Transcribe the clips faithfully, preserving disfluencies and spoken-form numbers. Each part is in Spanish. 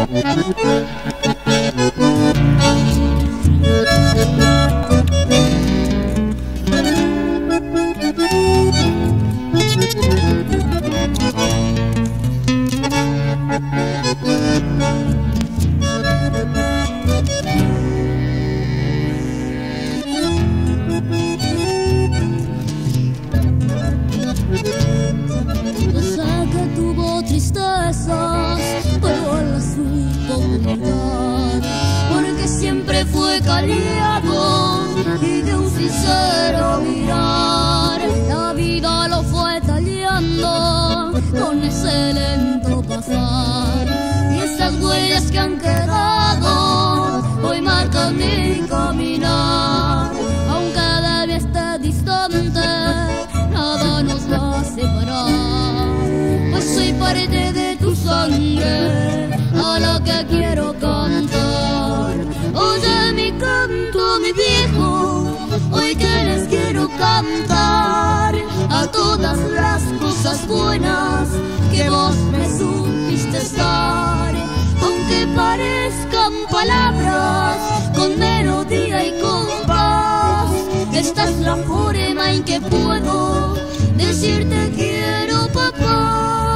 porque siempre fue callado y de un sincero mirar la vida lo fue tallando con ese lento pasar, y esas huellas que han quedado hoy marcan mi caminar. Aunque cada día esté distante, nada nos va a separar, pues soy parte de tu sangre a la que quiero cantar. Oye mi canto, mi viejo, hoy que les quiero cantar a todas las cosas buenas que vos me supiste dar. Aunque parezcan palabras con melodía y compás, esta es la forma en que puedo decirte quiero, papá.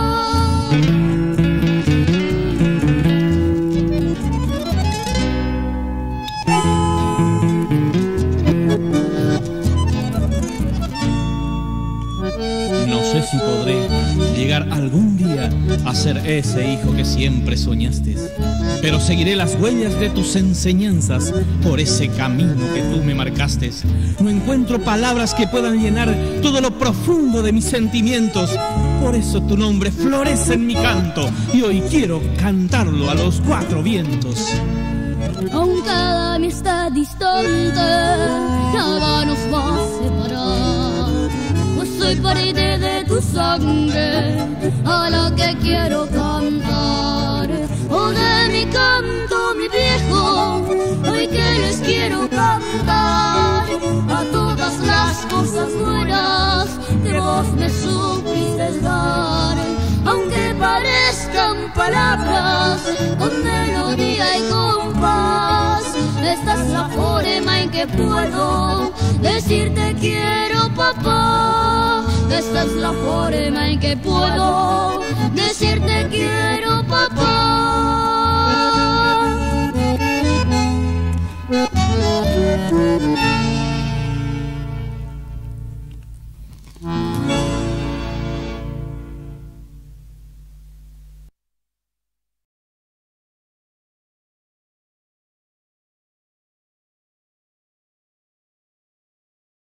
No sé si podré llegar algún día a ser ese hijo que siempre soñaste, pero seguiré las huellas de tus enseñanzas por ese camino que tú me marcaste. No encuentro palabras que puedan llenar todo lo profundo de mis sentimientos, por eso tu nombre florece en mi canto y hoy quiero cantarlo a los cuatro vientos. Aunque cada mí está distante, nada nos va a separar, pues soy parte de tu sangre a la que quiero cantar. Oh, de mi canto, mi viejo, hoy que les quiero cantar a todas las cosas buenas que vos me supiste dar. Aunque parezcan palabras con melodía y compás, esta es la forma en que puedo decirte quiero, papá. Esta es la forma en que puedo decirte quiero, papá.